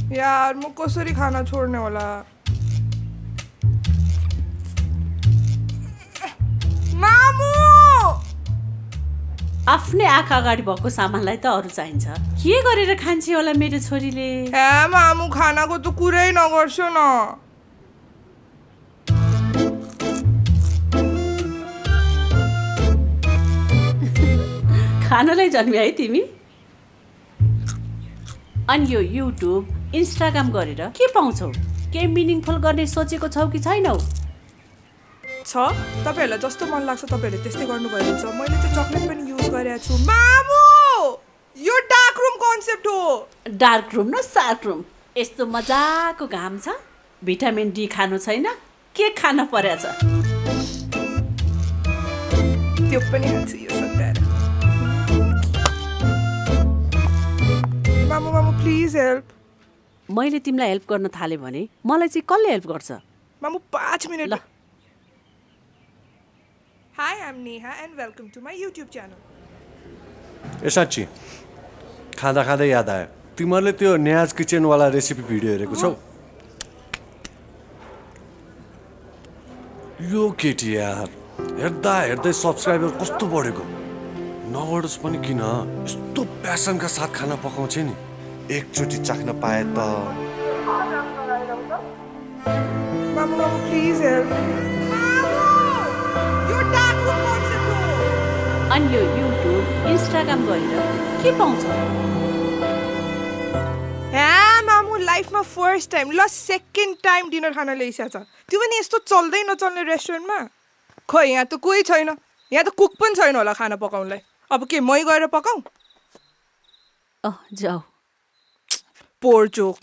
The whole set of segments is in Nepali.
यार म कसरी खाना छोड्ने होला? मामु! आफ्नै आँखा अगाडि भएको सामानलाई त अरू चाहिन्छ। के गरेर खान्छे होला मेरो छोरीले? ए मामु खानाको त कुरै नगर्छु न। खानलाई जन्मे है तिमी? अनि यो युट्युब इन्स्टाग्राम गरेर के पाउँछौ? के मिनिङफुल गर्ने सोचेको छौ कि छैनौ? तपाईहरुलाई जस्तो मन लाग्छ तपाईहरुले त्यस्तै गर्नुभयो हुन्छ। मैले चाहिँ चकलेट पनि युज गरेको छु। मामु! यो डार्क रुम कन्सेप्ट हो। डार्क रुम न सार्क रुम। यस्तो मजाको घाम छ, भिटामिन डी खानु छैन, के खान पर्या छ? त्यो पनि खान्छु यो सट्टाएर। मामु मामु प्लिज हेल्प। मैले तिमीलाई हेल्प गर्न थाले भने मलाई चाहिँ कसले हेल्प गर्छ? मामु 5 मिनेट ल। Hi, I'm Neha and welcome to my YouTube channel. ए साँच्ची खाँदा खाँदै याद आयो, तिमीहरूले त्यो न्याज किचनवाला रेसिपी भिडियो हेरेको छौ? यो केटी यार हेर्दा हेर्दै सब्सक्राइबर कस्तो बढेको। नबढोस् पनि किन, यस्तो प्यासनका साथ खाना पकाउँछ नि। एकचोटि चाख्न पाए त। मामु मामु प्लिज हेल्प। यो डार्क रुम कन्सेप्ट हो। अनि यो युट्युब इन्स्टाग्राम गरेर के पाउँछ? मामु लाइफमा फर्स्ट टाइम ल सेकेन्ड टाइम डिनर खान ल्याइसकेको छ। त्यो पनि यस्तो चल्दै नचल्ने रेस्टुरेन्टमा। खै यहाँ त कोही छैन, यहाँ त कुक पनि छैन होला खाना पकाउनलाई। अब के मै गएर पकाऊ? जाऊ। Poor joke.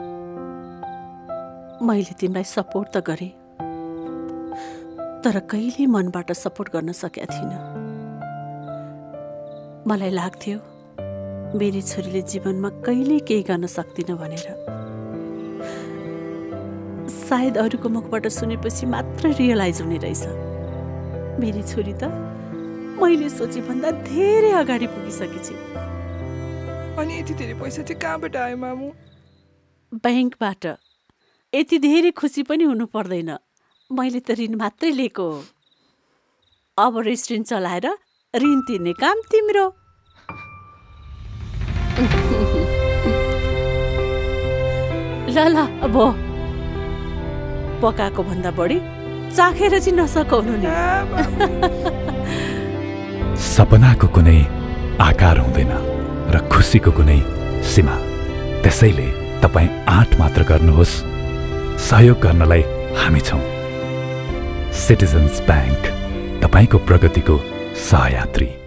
मैले तिमीलाई सपोर्ट त गरेँ, तर कहिले मनबाट सपोर्ट गर्न सकेका थिइनँ। मलाई लाग्थ्यो मेरी छोरीले जीवनमा कहिले केही गर्न सक्दिनँ भनेर। सायद अरूको मुखबाट सुनेपछि मात्र रियलाइज हुने रहेछ मेरी छोरी त मैले सोचे भन्दा धेरै अगाडि पुगिसकेछ। अनि यति धेरै पैसा चाहिँ कहाँबाट आयो मामु? ब्याङ्कबाट। यति धेरै खुसी पनि हुनु पर्दैन, मैले त ऋण मात्रै लिएको हो। अब रेस्टुरेन्ट चलाएर ऋण तिर्ने काम तिम्रो। ल ल अब पकाएको भन्दा बढी चाखेर चाहिँ नसकाउनु नि। सपनाको कुनै आकार हुँदैन र खुसीको कुनै सीमा। त्यसैले तपाईँ आँट मात्र गर्नुहोस्, सहयोग गर्नलाई हामी छौँ। सिटिजन्स ब्याङ्क, तपाईँको प्रगतिको सहयात्री।